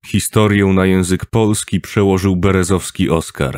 Historię na język polski przełożył Berezowski Oskar.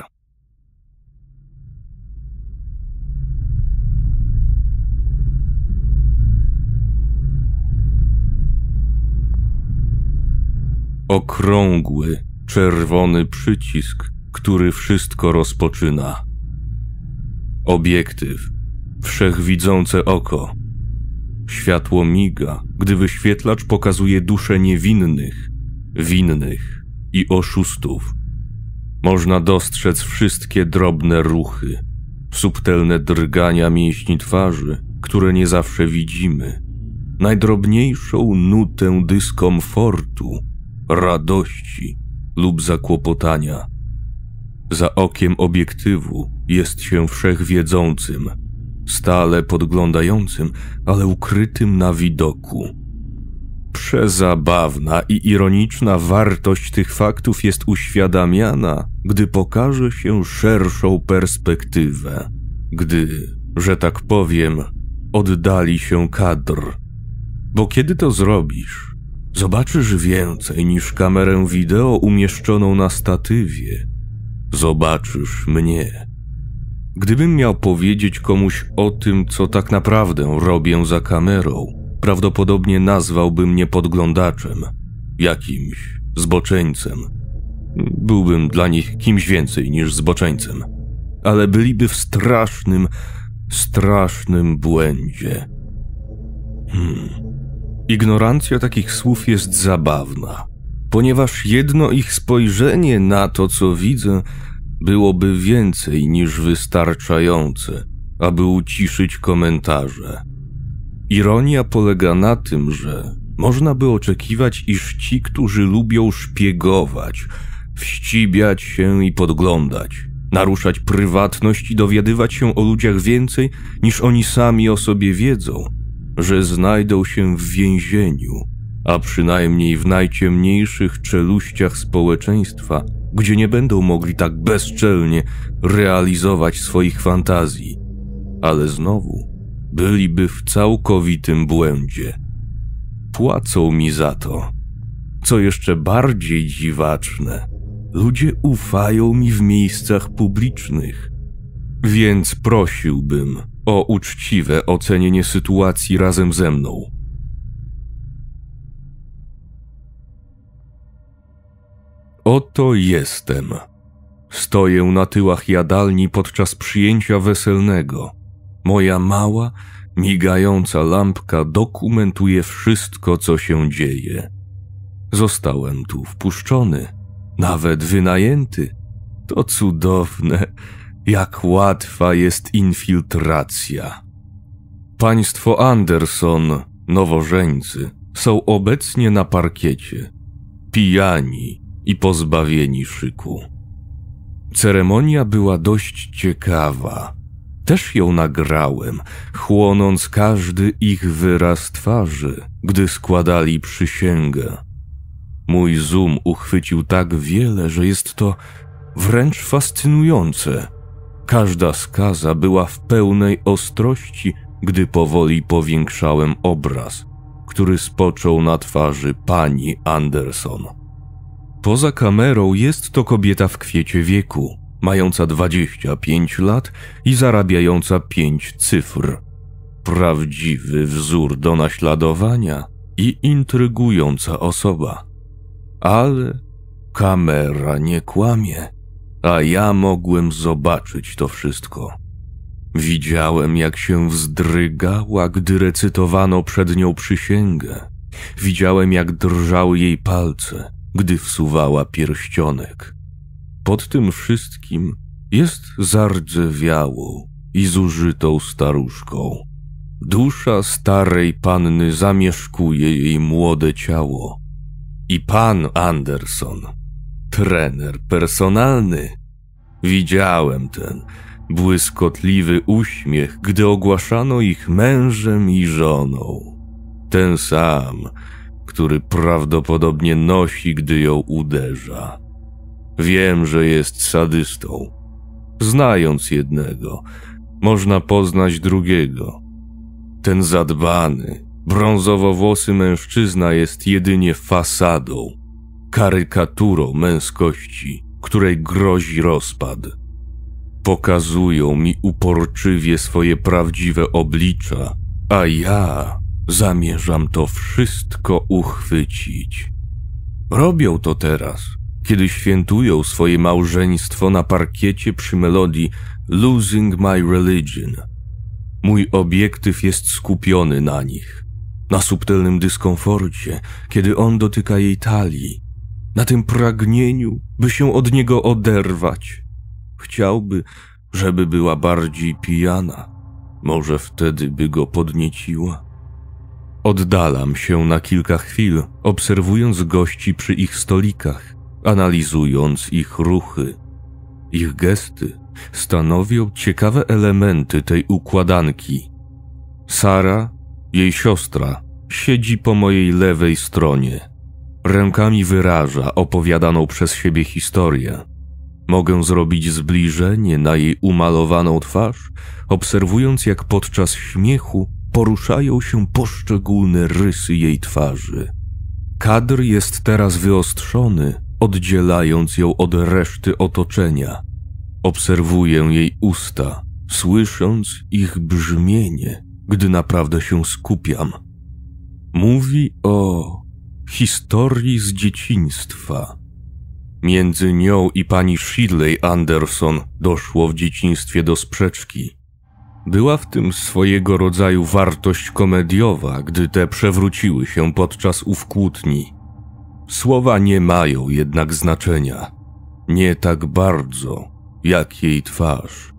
Okrągły, czerwony przycisk, który wszystko rozpoczyna. Obiektyw, wszechwidzące oko. Światło miga, gdy wyświetlacz pokazuje dusze niewinnych, winnych i oszustów. Można dostrzec wszystkie drobne ruchy, subtelne drgania mięśni twarzy, które nie zawsze widzimy, najdrobniejszą nutę dyskomfortu, radości lub zakłopotania. Za okiem obiektywu jest się wszechwiedzącym, stale podglądającym, ale ukrytym na widoku. Przezabawna i ironiczna wartość tych faktów jest uświadamiana, gdy pokaże się szerszą perspektywę, gdy, że tak powiem, oddali się kadr. Bo kiedy to zrobisz, zobaczysz więcej niż kamerę wideo umieszczoną na statywie. Zobaczysz mnie. Gdybym miał powiedzieć komuś o tym, co tak naprawdę robię za kamerą, prawdopodobnie nazwałby mnie podglądaczem, jakimś zboczeńcem. Byłbym dla nich kimś więcej niż zboczeńcem, ale byliby w strasznym błędzie. Ignorancja takich słów jest zabawna, ponieważ jedno ich spojrzenie na to, co widzę, byłoby więcej niż wystarczające, aby uciszyć komentarze. Ironia polega na tym, że można by oczekiwać, iż ci, którzy lubią szpiegować, wścibiać się i podglądać, naruszać prywatność i dowiadywać się o ludziach więcej, niż oni sami o sobie wiedzą, że znajdą się w więzieniu, a przynajmniej w najciemniejszych czeluściach społeczeństwa, gdzie nie będą mogli tak bezczelnie realizować swoich fantazji. Ale znowu byliby w całkowitym błędzie. Płacą mi za to. Co jeszcze bardziej dziwaczne, ludzie ufają mi w miejscach publicznych. Więc prosiłbym o uczciwe ocenienie sytuacji razem ze mną. Oto jestem. Stoję na tyłach jadalni podczas przyjęcia weselnego. Moja mała, migająca lampka dokumentuje wszystko, co się dzieje. Zostałem tu wpuszczony, nawet wynajęty. To cudowne, jak łatwa jest infiltracja. Państwo Anderson, nowożeńcy, są obecnie na parkiecie, pijani i pozbawieni szyku. Ceremonia była dość ciekawa. Też ją nagrałem, chłonąc każdy ich wyraz twarzy, gdy składali przysięgę. Mój zoom uchwycił tak wiele, że jest to wręcz fascynujące. Każda skaza była w pełnej ostrości, gdy powoli powiększałem obraz, który spoczął na twarzy pani Anderson. Poza kamerą jest to kobieta w kwiecie wieku, mająca 25 lat i zarabiająca 5 cyfr. Prawdziwy wzór do naśladowania i intrygująca osoba. Ale kamera nie kłamie, a ja mogłem zobaczyć to wszystko. Widziałem, jak się wzdrygała, gdy recytowano przed nią przysięgę. Widziałem, jak drżały jej palce, gdy wsuwała pierścionek. Pod tym wszystkim jest zardzewiałą i zużytą staruszką. Dusza starej panny zamieszkuje jej młode ciało. I pan Anderson, trener personalny. Widziałem ten błyskotliwy uśmiech, gdy ogłaszano ich mężem i żoną. Ten sam, który prawdopodobnie nosi, gdy ją uderza. Wiem, że jest sadystą. Znając jednego, można poznać drugiego. Ten zadbany, brązowowłosy mężczyzna jest jedynie fasadą. karykaturą męskości, której grozi rozpad. Pokazują mi uporczywie swoje prawdziwe oblicza, a ja zamierzam to wszystko uchwycić. Robią to teraz, kiedy świętują swoje małżeństwo na parkiecie przy melodii Losing My Religion. Mój obiektyw jest skupiony na nich, na subtelnym dyskomforcie, kiedy on dotyka jej talii, na tym pragnieniu, by się od niego oderwać. Chciałby, żeby była bardziej pijana, może wtedy by go podnieciła. Oddalam się na kilka chwil, obserwując gości przy ich stolikach, analizując ich ruchy. Ich gesty stanowią ciekawe elementy tej układanki. Sara, jej siostra, siedzi po mojej lewej stronie. Rękami wyraża opowiadaną przez siebie historię. Mogę zrobić zbliżenie na jej umalowaną twarz, obserwując jak podczas śmiechu poruszają się poszczególne rysy jej twarzy. Kadr jest teraz wyostrzony, oddzielając ją od reszty otoczenia. Obserwuję jej usta, słysząc ich brzmienie, gdy naprawdę się skupiam. Mówi o historii z dzieciństwa. Między nią i pani Shirley Anderson doszło w dzieciństwie do sprzeczki. Była w tym swojego rodzaju wartość komediowa, gdy te przewróciły się podczas ów kłótni. Słowa nie mają jednak znaczenia. Nie tak bardzo, jak jej twarz.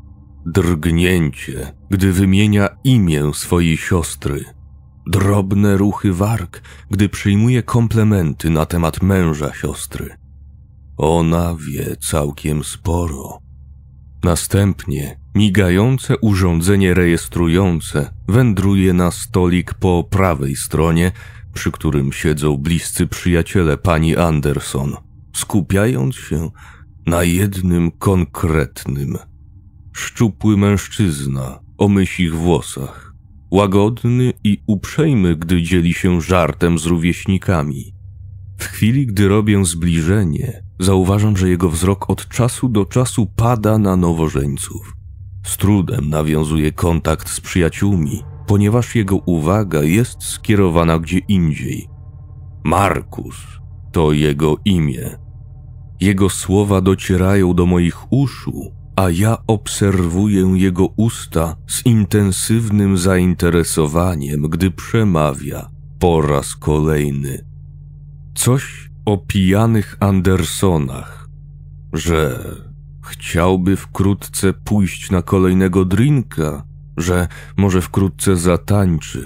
Drgnięcie, gdy wymienia imię swojej siostry. Drobne ruchy warg, gdy przyjmuje komplementy na temat męża siostry. Ona wie całkiem sporo. Następnie migające urządzenie rejestrujące wędruje na stolik po prawej stronie, przy którym siedzą bliscy przyjaciele pani Anderson, skupiając się na jednym konkretnym. Szczupły mężczyzna o mysich włosach, łagodny i uprzejmy, gdy dzieli się żartem z rówieśnikami. W chwili, gdy robię zbliżenie, zauważam, że jego wzrok od czasu do czasu pada na nowożeńców. Z trudem nawiązuje kontakt z przyjaciółmi, ponieważ jego uwaga jest skierowana gdzie indziej. Markus to jego imię. Jego słowa docierają do moich uszu, a ja obserwuję jego usta z intensywnym zainteresowaniem, gdy przemawia po raz kolejny. Coś o pijanych Andersonach, że chciałby wkrótce pójść na kolejnego drinka, że może wkrótce zatańczy.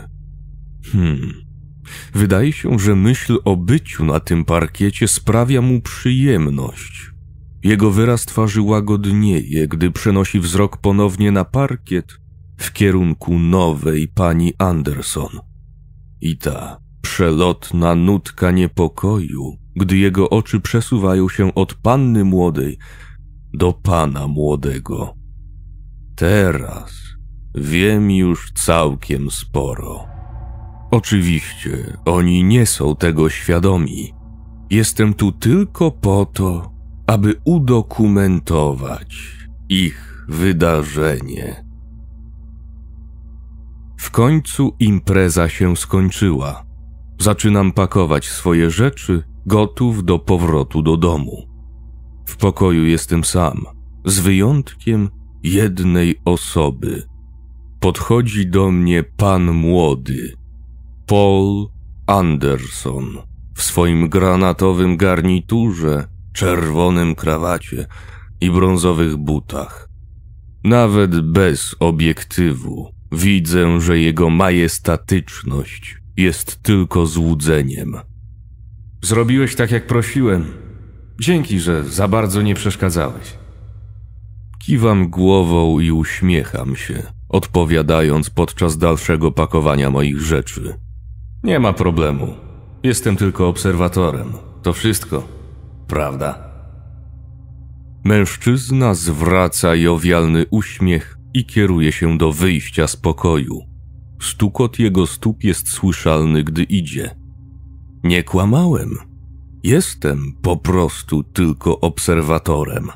Wydaje się, że myśl o byciu na tym parkiecie sprawia mu przyjemność. Jego wyraz twarzy łagodnieje, gdy przenosi wzrok ponownie na parkiet w kierunku nowej pani Anderson. I ta przelotna nutka niepokoju, gdy jego oczy przesuwają się od panny młodej do pana młodego. Teraz wiem już całkiem sporo. Oczywiście oni nie są tego świadomi. Jestem tu tylko po to, aby udokumentować ich wydarzenie. W końcu impreza się skończyła. Zaczynam pakować swoje rzeczy, gotów do powrotu do domu. W pokoju jestem sam, z wyjątkiem jednej osoby. Podchodzi do mnie pan młody, Paul Anderson, w swoim granatowym garniturze, czerwonym krawacie i brązowych butach. Nawet bez obiektywu widzę, że jego majestatyczność jest tylko złudzeniem. Zrobiłeś tak, jak prosiłem. Dzięki, że za bardzo nie przeszkadzałeś. Kiwam głową i uśmiecham się, odpowiadając podczas dalszego pakowania moich rzeczy. Nie ma problemu. Jestem tylko obserwatorem. To wszystko, prawda? Mężczyzna zwraca jowialny uśmiech i kieruje się do wyjścia z pokoju. Stukot jego stóp jest słyszalny, gdy idzie. Nie kłamałem. Jestem po prostu tylko obserwatorem.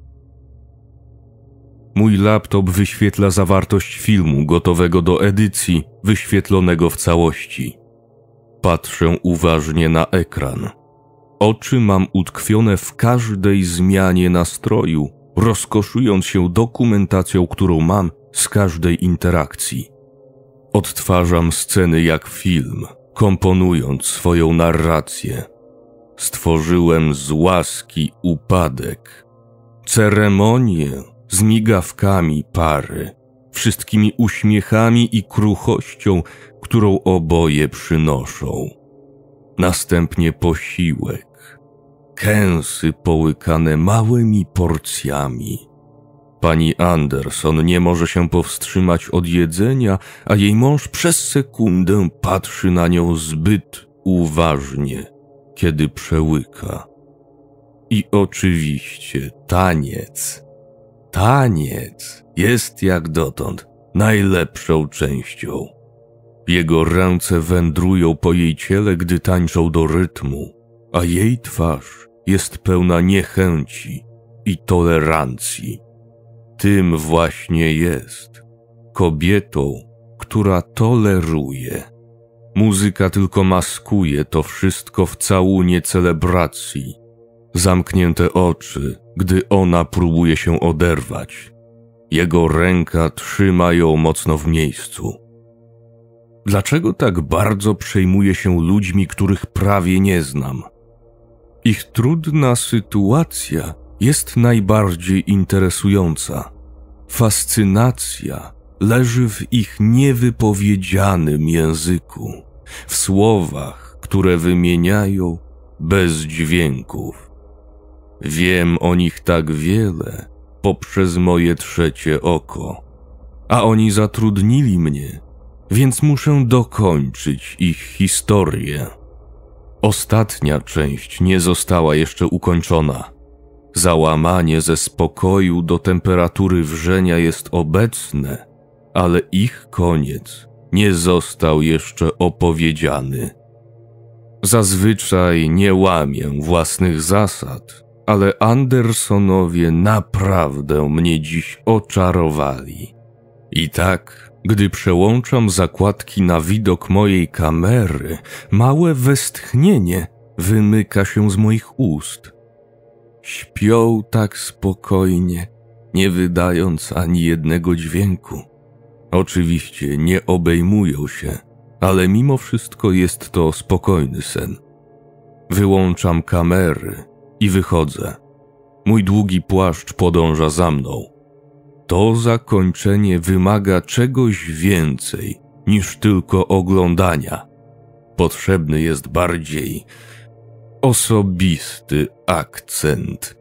Mój laptop wyświetla zawartość filmu gotowego do edycji, wyświetlonego w całości. Patrzę uważnie na ekran. Oczy mam utkwione w każdej zmianie nastroju, rozkoszując się dokumentacją, którą mam z każdej interakcji. Odtwarzam sceny jak film, komponując swoją narrację. Stworzyłem z łaski upadek, ceremonię z migawkami pary, wszystkimi uśmiechami i kruchością, którą oboje przynoszą. Następnie posiłek, kęsy połykane małymi porcjami. Pani Anderson nie może się powstrzymać od jedzenia, a jej mąż przez sekundę patrzy na nią zbyt uważnie, kiedy przełyka. I oczywiście taniec. Taniec jest jak dotąd najlepszą częścią. Jego ręce wędrują po jej ciele, gdy tańczą do rytmu, a jej twarz jest pełna niechęci i tolerancji. Tym właśnie jest kobietą, która toleruje. Muzyka tylko maskuje to wszystko w całunie celebracji. Zamknięte oczy, gdy ona próbuje się oderwać. Jego ręka trzyma ją mocno w miejscu. Dlaczego tak bardzo przejmuje się ludźmi, których prawie nie znam? Ich trudna sytuacja jest najbardziej interesująca. Fascynacja leży w ich niewypowiedzianym języku, w słowach, które wymieniają bez dźwięków. Wiem o nich tak wiele poprzez moje trzecie oko, a oni zatrudnili mnie, więc muszę dokończyć ich historię. Ostatnia część nie została jeszcze ukończona. Załamanie ze spokoju do temperatury wrzenia jest obecne, ale ich koniec nie został jeszcze opowiedziany. Zazwyczaj nie łamię własnych zasad, ale Andersonowie naprawdę mnie dziś oczarowali. I tak, gdy przełączam zakładki na widok mojej kamery, małe westchnienie wymyka się z moich ust. Śpią tak spokojnie, nie wydając ani jednego dźwięku. Oczywiście nie obejmują się, ale mimo wszystko jest to spokojny sen. Wyłączam kamery i wychodzę. Mój długi płaszcz podąża za mną. To zakończenie wymaga czegoś więcej niż tylko oglądania. Potrzebny jest bardziej osobisty akcent.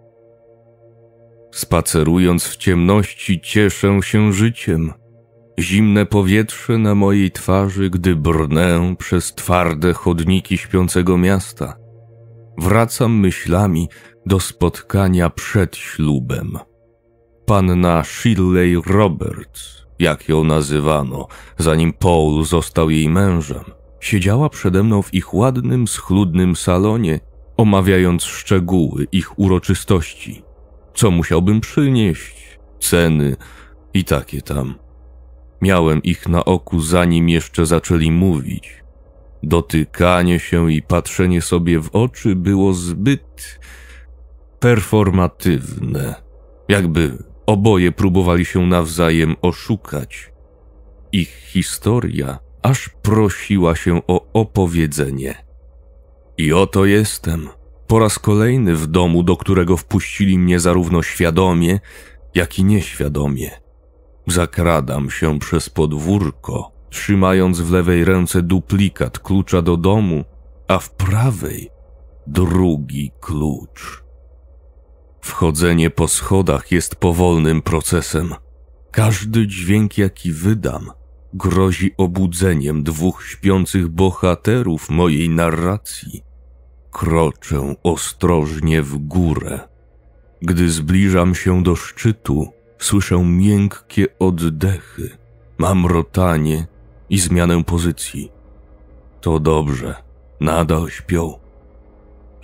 Spacerując w ciemności, cieszę się życiem. Zimne powietrze na mojej twarzy, gdy brnę przez twarde chodniki śpiącego miasta. Wracam myślami do spotkania przed ślubem. Panna Shirley Roberts, jak ją nazywano, zanim Paul został jej mężem, siedziała przede mną w ich ładnym, schludnym salonie, omawiając szczegóły ich uroczystości. Co musiałbym przynieść, ceny i takie tam. Miałem ich na oku, zanim jeszcze zaczęli mówić. Dotykanie się i patrzenie sobie w oczy było zbyt performatywne, jakby oboje próbowali się nawzajem oszukać. Ich historia aż prosiła się o opowiedzenie. I oto jestem, po raz kolejny w domu, do którego wpuścili mnie zarówno świadomie, jak i nieświadomie. Zakradam się przez podwórko, trzymając w lewej ręce duplikat klucza do domu, a w prawej drugi klucz. Wchodzenie po schodach jest powolnym procesem. Każdy dźwięk, jaki wydam, grozi obudzeniem dwóch śpiących bohaterów mojej narracji. Kroczę ostrożnie w górę. Gdy zbliżam się do szczytu, słyszę miękkie oddechy, mamrotanie i zmianę pozycji. To dobrze, nadal śpią.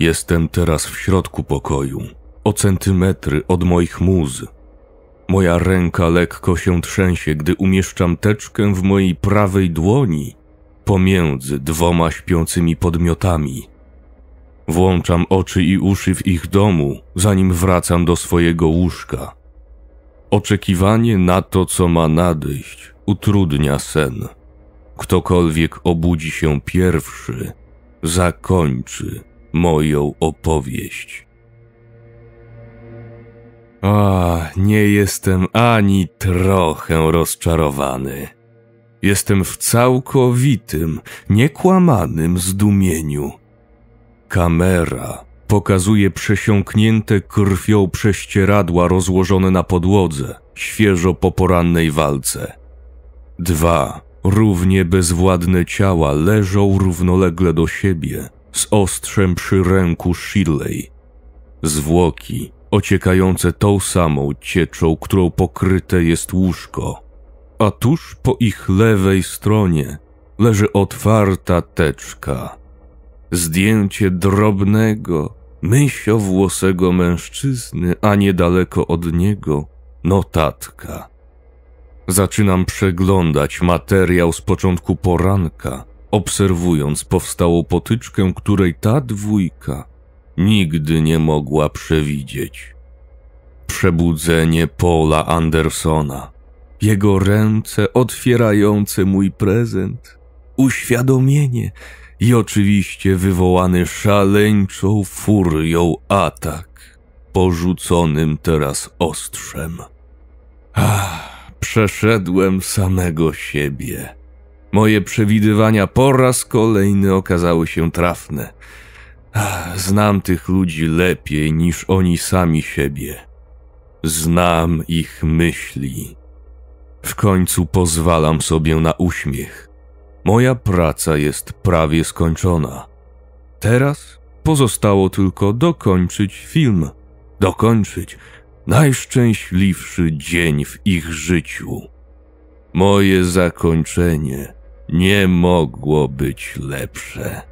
Jestem teraz w środku pokoju, o centymetry od moich muz. Moja ręka lekko się trzęsie, gdy umieszczam teczkę w mojej prawej dłoni pomiędzy dwoma śpiącymi podmiotami. Włączam oczy i uszy w ich domu, zanim wracam do swojego łóżka. Oczekiwanie na to, co ma nadejść, utrudnia sen. Ktokolwiek obudzi się pierwszy, zakończy moją opowieść. Nie jestem ani trochę rozczarowany. Jestem w całkowitym, niekłamanym zdumieniu. Kamera pokazuje przesiąknięte krwią prześcieradła rozłożone na podłodze, świeżo po porannej walce. 2 równie bezwładne ciała leżą równolegle do siebie, z ostrzem przy ręku Shirley. Zwłoki ociekające tą samą cieczą, którą pokryte jest łóżko, a tuż po ich lewej stronie leży otwarta teczka. Zdjęcie drobnego, mysiowłosego mężczyzny, a niedaleko od niego notatka. Zaczynam przeglądać materiał z początku poranka, obserwując powstałą potyczkę, której ta dwójka nigdy nie mogła przewidzieć. Przebudzenie Paula Andersona, jego ręce otwierające mój prezent, uświadomienie i oczywiście wywołany szaleńczą furią atak, porzuconym teraz ostrzem. Przeszedłem samego siebie. Moje przewidywania po raz kolejny okazały się trafne. Znam tych ludzi lepiej niż oni sami siebie. Znam ich myśli. W końcu pozwalam sobie na uśmiech. Moja praca jest prawie skończona. Teraz pozostało tylko dokończyć film. Dokończyć najszczęśliwszy dzień w ich życiu. Moje zakończenie nie mogło być lepsze.